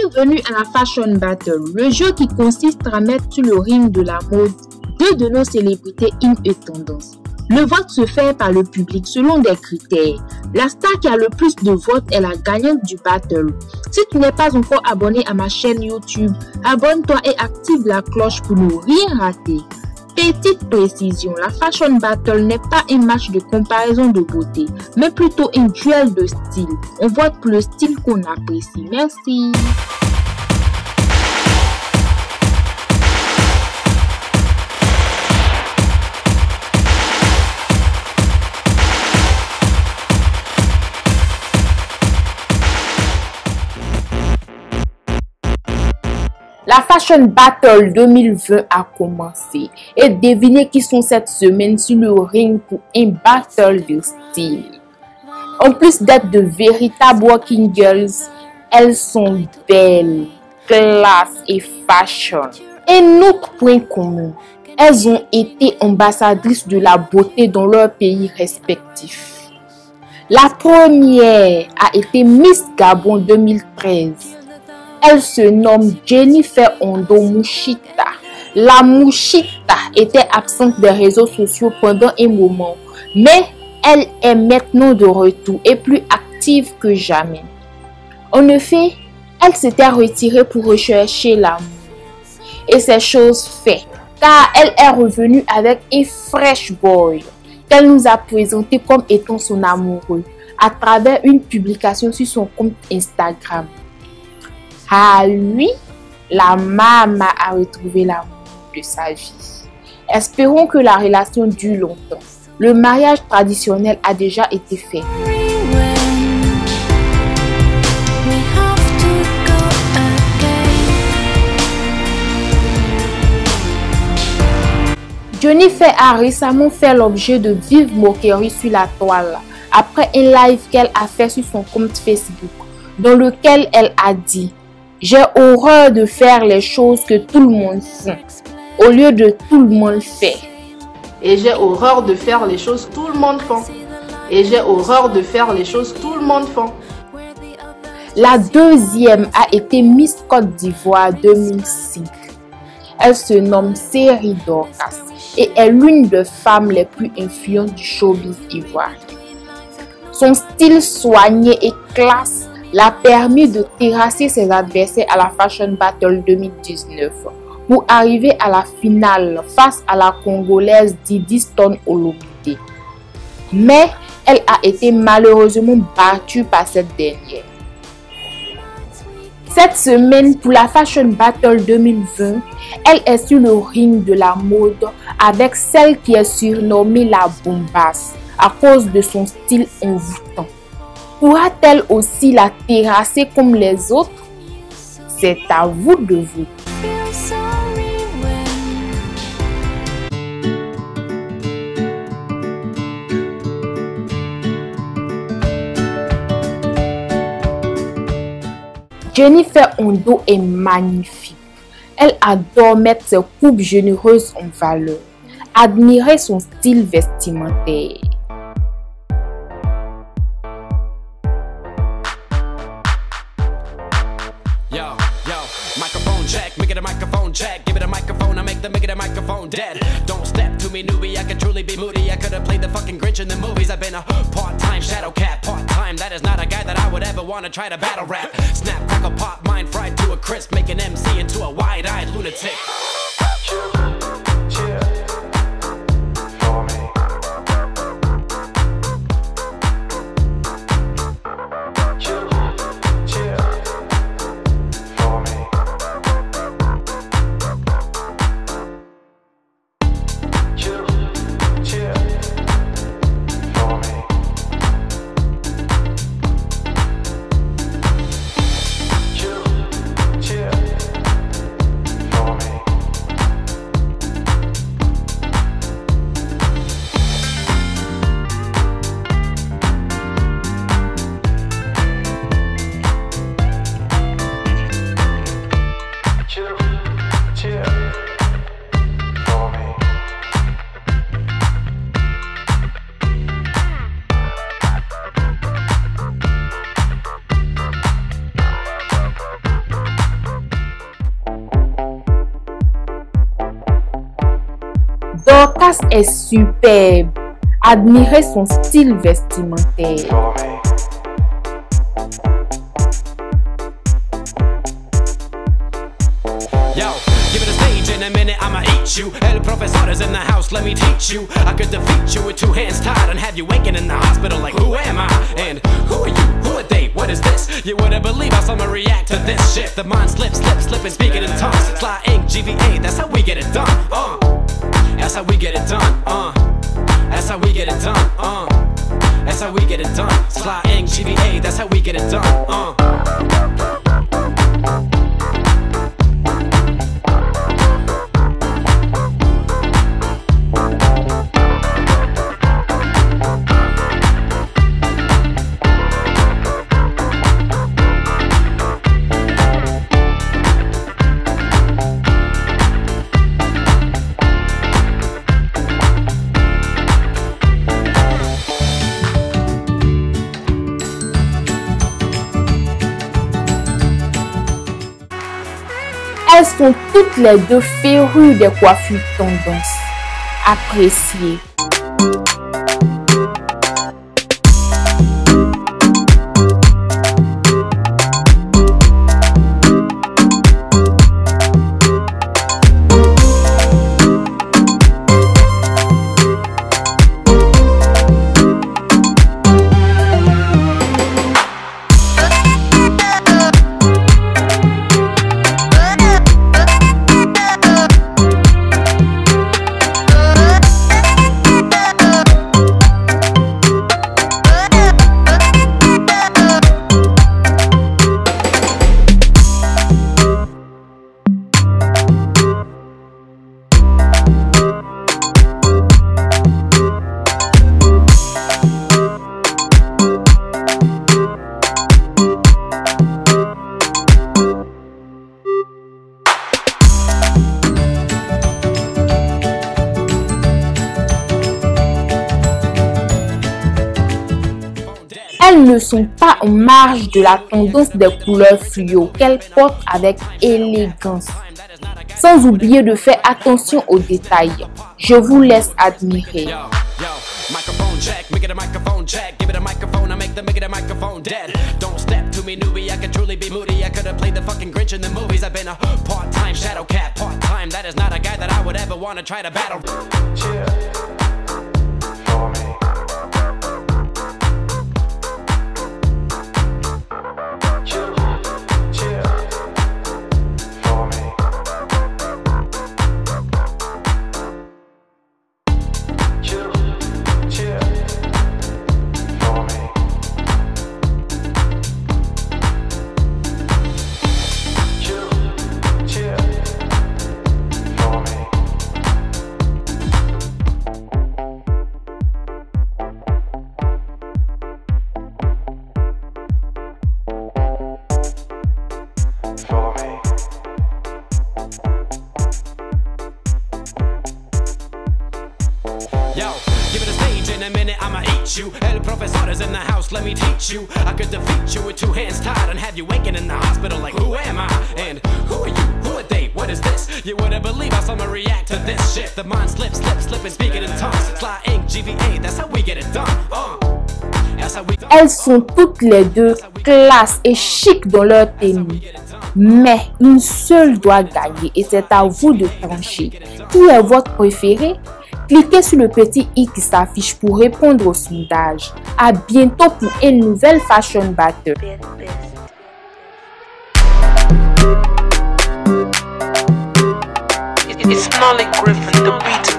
Bienvenue à la Fashion Battle, le jeu qui consiste à mettre sur le ring de la mode deux de nos célébrités in et tendance. Le vote se fait par le public selon des critères. La star qui a le plus de votes est la gagnante du battle. Si tu n'es pas encore abonné à ma chaîne YouTube, abonne-toi et active la cloche pour ne rien rater. Petite précision, la Fashion Battle n'est pas un match de comparaison de beauté, mais plutôt un duel de style. On vote pour le style qu'on apprécie. Merci. La Fashion Battle 2020 a commencé et devinez qui sont cette semaine sur le ring pour un battle de style. En plus d'être de véritables working girls, elles sont belles, classe et fashion. Un autre point commun, elles ont été ambassadrices de la beauté dans leur pays respectifs. La première a été Miss Gabon 2013. Elle se nomme Jennifer Ondo Mouchita. La Mouchita était absente des réseaux sociaux pendant un moment, mais elle est maintenant de retour et plus active que jamais. En effet, elle s'était retirée pour rechercher l'amour. Et c'est chose faite, car elle est revenue avec un fresh boy qu'elle nous a présenté comme étant son amoureux à travers une publication sur son compte Instagram. À lui, la maman a retrouvé l'amour de sa vie. Espérons que la relation dure longtemps. Le mariage traditionnel a déjà été fait. Jennifer a récemment fait l'objet de vives moqueries sur la toile après un live qu'elle a fait sur son compte Facebook, dans lequel elle a dit: j'ai horreur de faire les choses que tout le monde fait, au lieu de tout le monde fait. Et j'ai horreur de faire les choses que tout le monde fait. Et j'ai horreur de faire les choses que tout le monde fait. La deuxième a été Miss Côte d'Ivoire 2005. Elle se nomme Série Dorcas et est l'une des femmes les plus influentes du showbiz ivoirien. Son style soigné et classe l'a permis de terrasser ses adversaires à la Fashion Battle 2019 pour arriver à la finale face à la Congolaise Didi Stone Olomide. Mais elle a été malheureusement battue par cette dernière. Cette semaine, pour la Fashion Battle 2020, elle est sur le ring de la mode avec celle qui est surnommée la bombasse à cause de son style envoûtant. Pourra-t-elle aussi la terrasser comme les autres? C'est à vous de voter. Jennifer Ondo est magnifique. Elle adore mettre ses coupes généreuses en valeur. Admirez son style vestimentaire. Microphone check, make it a microphone check. Give it a microphone, I make it a microphone dead. Don't step to me, newbie, I could truly be moody. I could have played the fucking Grinch in the movies. I've been a part-time shadow cat, part-time. That is not a guy that I would ever want to try to battle rap. Snap, crackle, pop, mind fried to a crisp. Make an MC into a wide-eyed lunatic. Dorcas est superbe. Admirez son style vestimentaire. Yo, give it a stage in a minute, I'ma eat you. El professor is in the house, let me teach you. I could defeat you with 2 hands tied and have you waking in the hospital like, who am I? And who are you? Who are they? What is this? You wouldn't believe how someone react to this shit. The mind slips, slipping, speaking in tongues. Sly ink, GVA, that's how we get it done. That's how we get it done. That's how we get it done. That's how we get it done. Sly ink, GVA, that's how we get it done. Elles sont toutes les deux férues des coiffures tendance. Appréciez. Elles ne sont pas en marge de la tendance des couleurs fluo qu'elles portent avec élégance. Sans oublier de faire attention aux détails. Je vous laisse admirer. Microphone check, make it a microphone check. Give it a microphone, I make the microphone dead. Don't step to me, newbie, I could truly be moody. I could have played the fucking Grinch in the movies. I've been a part-time shadow cat, part-time. That is not a guy that I would ever want to try to battle. Cheer for me. Yo, give it a stage in a minute, I'ma eat you. El professor is in the house, let me teach you. I could defeat you with 2 hands tied and have you waking in the hospital like, who am I? And who are you? Who are they? What is this? You wouldn't believe how someone react to this shit. The mind slips, slipping, speaking in tongues. Sly ink, GVA, that's how we get it done. Elles sont toutes les deux classes et chic dans leur tenue. Mais une seule doit gagner et c'est à vous de trancher. Qui est votre préféré? Cliquez sur le petit i qui s'affiche pour répondre au sondage. À bientôt pour une nouvelle Fashion Battle. It's Nolly Griffin, the beat